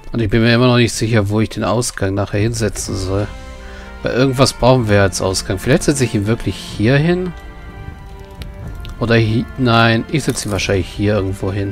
Und ich bin mir immer noch nicht sicher, wo ich den Ausgang nachher hinsetzen soll. Weil irgendwas brauchen wir als Ausgang. Vielleicht setze ich ihn wirklich hier hin. Oder hier. Nein, ich setze ihn wahrscheinlich hier irgendwo hin.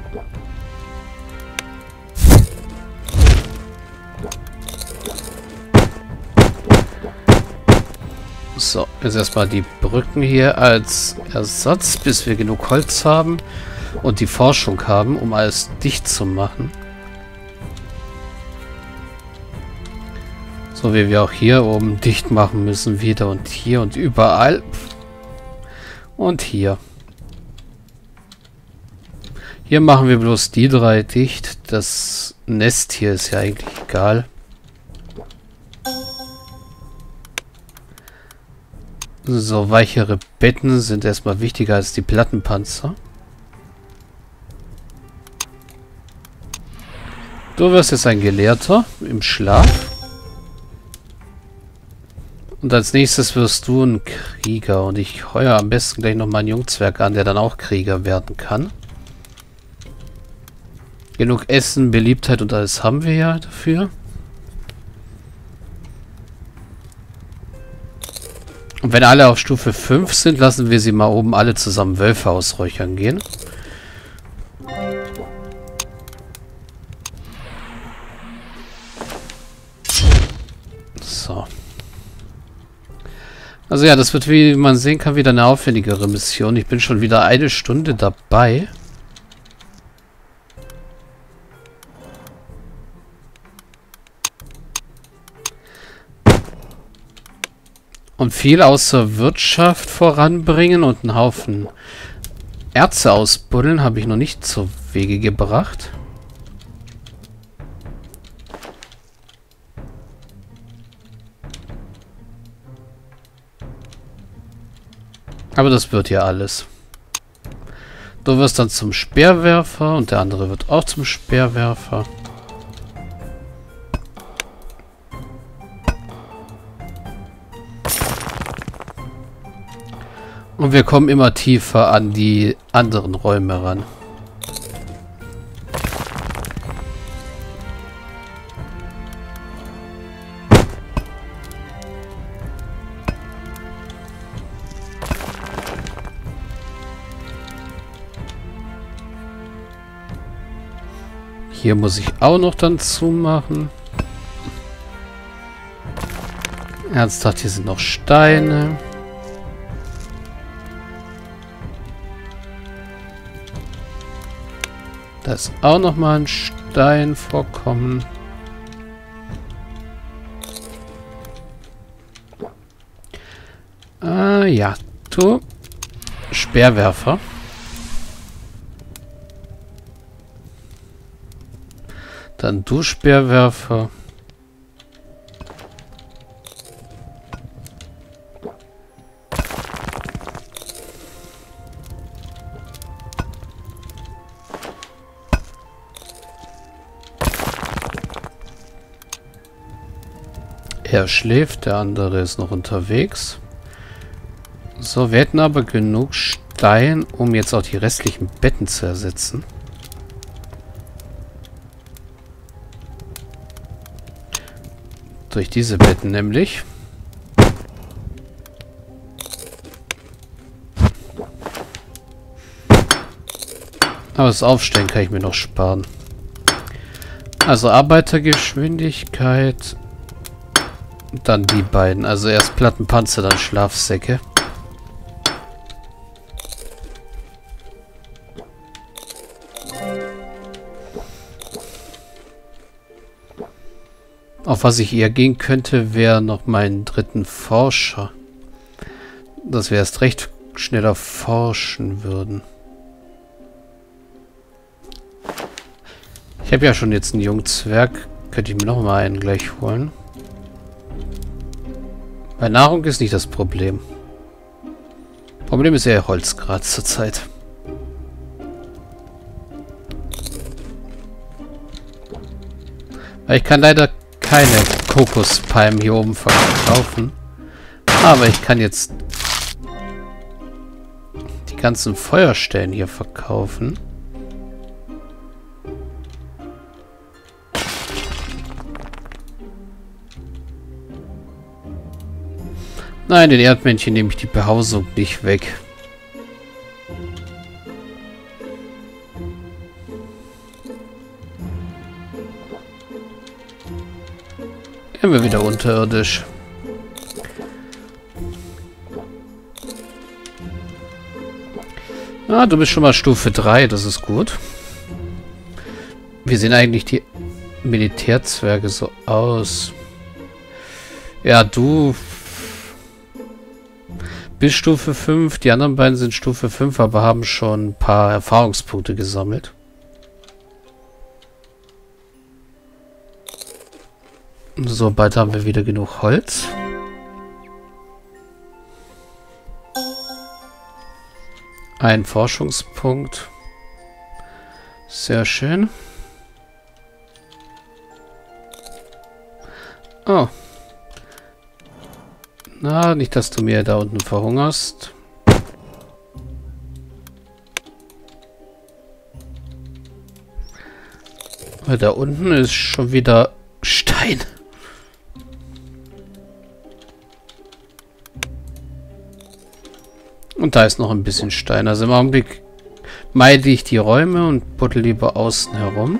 So, jetzt erstmal die Brücken hier als Ersatz, bis wir genug Holz haben und die Forschung haben, um alles dicht zu machen. So wie wir auch hier oben dicht machen müssen, wieder und hier und überall. Und hier. Hier machen wir bloß die drei dicht. Das Nest hier ist ja eigentlich egal. So, weichere Betten sind erstmal wichtiger als die Plattenpanzer. Du wirst jetzt ein Gelehrter im Schlaf. Und als nächstes wirst du ein Krieger. Und ich heuere am besten gleich noch mal einen Jungzwerg an, der dann auch Krieger werden kann. Genug Essen, Beliebtheit und alles haben wir ja dafür. Und wenn alle auf Stufe 5 sind, lassen wir sie mal oben alle zusammen Wölfe ausräuchern gehen. So. Also ja, das wird, wie man sehen kann, wieder eine aufwendigere Mission. Ich bin schon wieder 1 Stunde dabei. Und viel außer Wirtschaft voranbringen und einen Haufen Erze ausbuddeln habe ich noch nicht zu Wege gebracht. Aber das wird ja alles. Du wirst dann zum Speerwerfer und der andere wird auch zum Speerwerfer. Und wir kommen immer tiefer an die anderen Räume ran. Hier muss ich auch noch dann zumachen. Ernsthaft, hier sind noch Steine. Da ist auch noch mal ein Stein vorkommen. Ah ja, du Speerwerfer. Dann du Speerwerfer. Er schläft, der andere ist noch unterwegs. So, wir hätten aber genug Stein, um jetzt auch die restlichen Betten zu ersetzen. Durch diese Betten nämlich. Aber das Aufstellen kann ich mir noch sparen. Also Arbeitergeschwindigkeit. Dann die beiden. Also erst Plattenpanzer, dann Schlafsäcke. Auf was ich eher gehen könnte, wäre noch meinen dritten Forscher. Dass wir erst recht schneller forschen würden. Ich habe ja schon jetzt einen Jungzwerg. Könnte ich mir noch mal einen gleich holen. Bei Nahrung ist nicht das Problem. Problem ist eher Holz gerade zur Zeit. Weil ich kann leider keine Kokospalmen hier oben verkaufen. Aber ich kann jetzt die ganzen Feuerstellen hier verkaufen. Nein, den Erdmännchen nehme ich die Behausung nicht weg. Gehen wir wieder unterirdisch. Ah, du bist schon mal Stufe 3, das ist gut. Wie sehen eigentlich die Militärzwerge so aus? Ja, du bist Stufe 5, die anderen beiden sind Stufe 5, aber haben schon ein paar Erfahrungspunkte gesammelt. So, bald haben wir wieder genug Holz. Ein Forschungspunkt. Sehr schön. Oh. Na, nicht, dass du mir da unten verhungerst. Weil da unten ist schon wieder Stein. Und da ist noch ein bisschen Stein. Also im Augenblick meide ich die Räume und buddel lieber außen herum.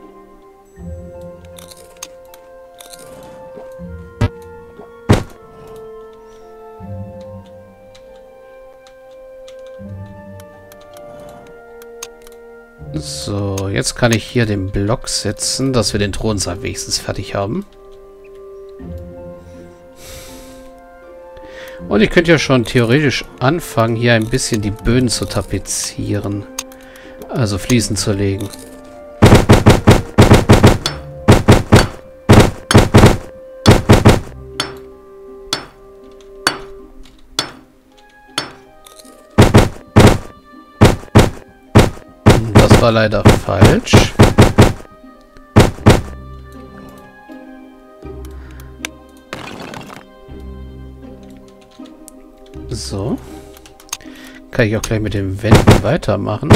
So, jetzt kann ich hier den Block setzen, dass wir den Thronsaal wenigstens fertig haben. Und ich könnte ja schon theoretisch anfangen, hier ein bisschen die Böden zu tapezieren. Also Fliesen zu legen. Das war leider falsch. So. Kann ich auch gleich mit den Wänden weitermachen.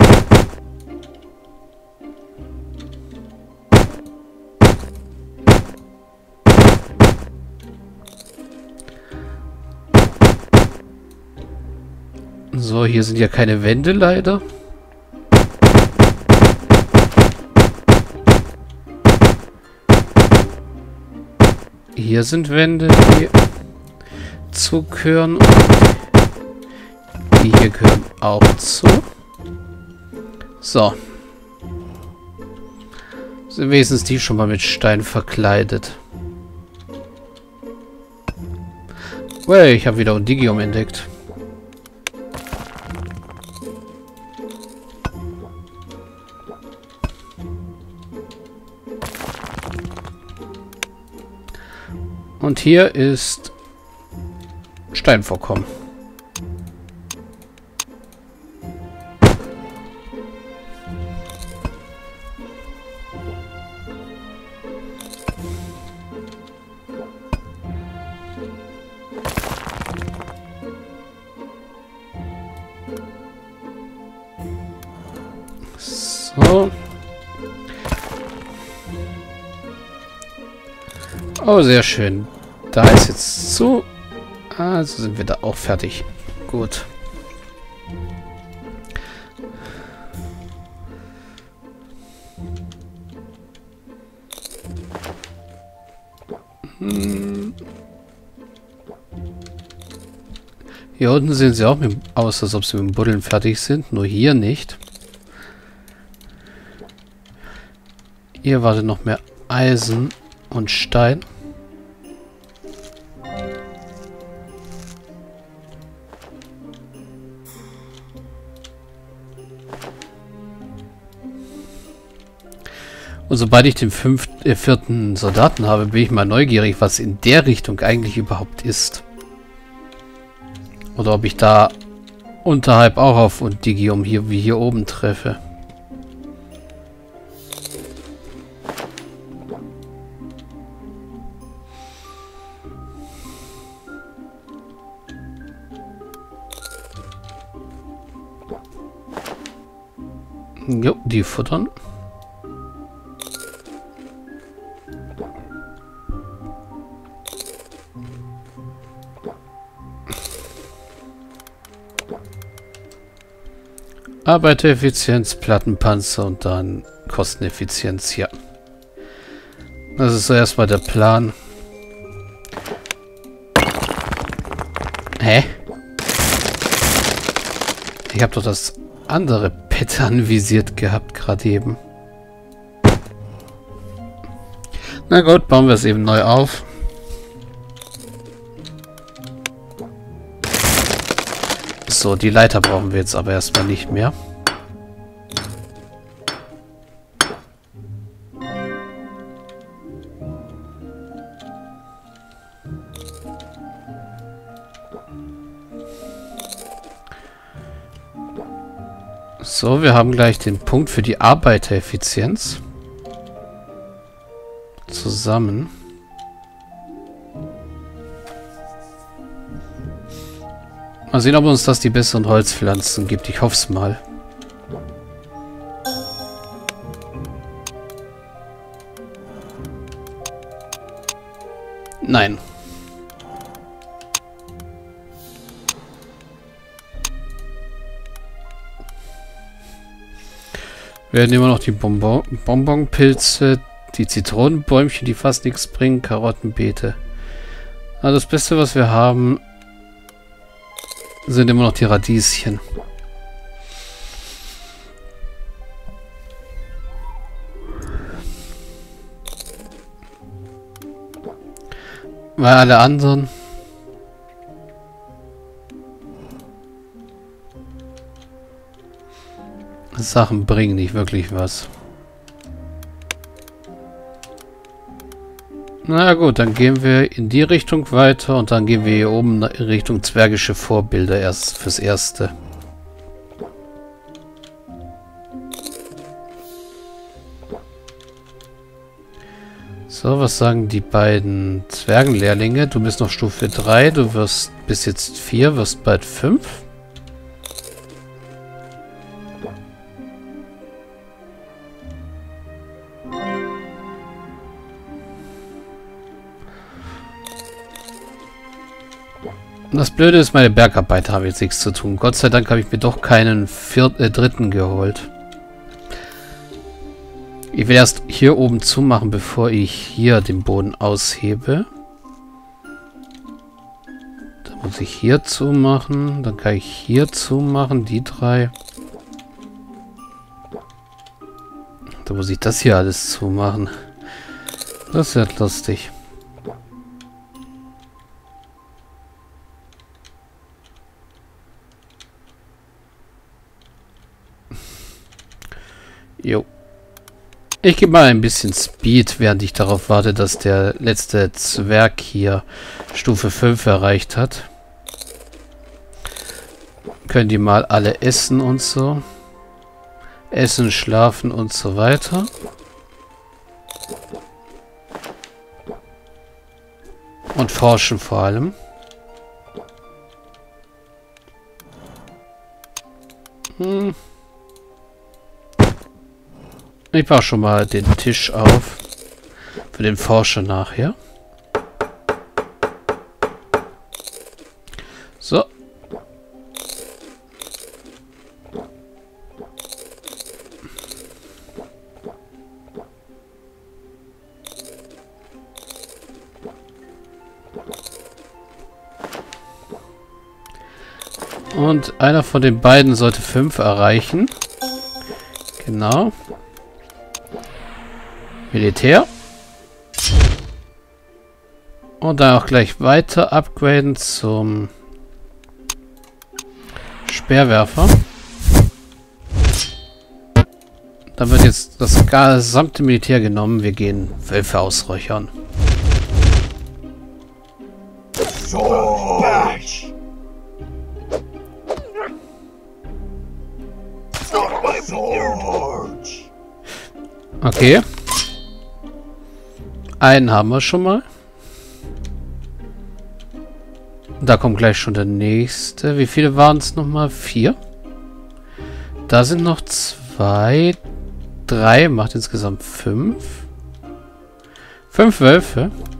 So, hier sind ja keine Wände leider. Hier sind Wände, die zugehören. Die hier gehören auch zu. So. Sind wenigstens die schon mal mit Stein verkleidet. Well, ich habe wieder Undigium entdeckt. Und hier ist Steinvorkommen. So. Oh, sehr schön. Da ist jetzt zu. Also sind wir da auch fertig. Gut. Hier unten sehen sie auch aus, als ob sie mit dem Buddeln fertig sind. Nur hier nicht. Hier wartet noch mehr Eisen und Stein. Und sobald ich den vierten Soldaten habe, bin ich mal neugierig, was in der Richtung eigentlich überhaupt ist. Oder ob ich da unterhalb auch auf Undigium hier wie hier oben treffe. Jo, die futtern. Arbeitereffizienz, Plattenpanzer und dann Kosteneffizienz, ja. Das ist so erstmal der Plan. Hä? Ich habe doch das andere Pet anvisiert gehabt, gerade eben. Na gut, bauen wir es eben neu auf. So, die Leiter brauchen wir jetzt aber erstmal nicht mehr. So, wir haben gleich den Punkt für die Arbeitereffizienz. Zusammen. Mal sehen, ob uns das die besseren Holzpflanzen gibt. Ich hoffe es mal. Nein. Wir werden immer noch die Bonbonpilze, die Zitronenbäumchen, die fast nichts bringen, Karottenbeete. Also das Beste, was wir haben, sind immer noch die Radieschen. Weil alle anderen Sachen bringen nicht wirklich was. Na gut, dann gehen wir in die Richtung weiter und dann gehen wir hier oben in Richtung zwergische Vorbilder erst fürs Erste. So, was sagen die beiden Zwergenlehrlinge? Du bist noch Stufe 3, du wirst bis jetzt 4, wirst bald 5. Das Blöde ist, meine Bergarbeiter haben jetzt nichts zu tun. Gott sei Dank habe ich mir doch keinen dritten geholt. Ich will erst hier oben zumachen, bevor ich hier den Boden aushebe. Dann muss ich hier zumachen. Dann kann ich hier zumachen, die 3. Dann muss ich das hier alles zumachen. Das wird lustig. Jo. Ich gebe mal ein bisschen Speed, während ich darauf warte, dass der letzte Zwerg hier Stufe 5 erreicht hat. Können die mal alle essen und so. Essen, schlafen und so weiter. Und forschen vor allem. Ich baue schon mal den Tisch auf. Für den Forscher nachher. So. Und einer von den beiden sollte 5 erreichen. Genau. Militär. Und dann auch gleich weiter upgraden zum Speerwerfer. Dann wird jetzt das gesamte Militär genommen. Wir gehen Wölfe ausräuchern. Okay. Einen haben wir schon mal. Da kommt gleich schon der nächste. Wie viele waren es nochmal? 4. Da sind noch 2. 3 macht insgesamt 5. 5 Wölfe.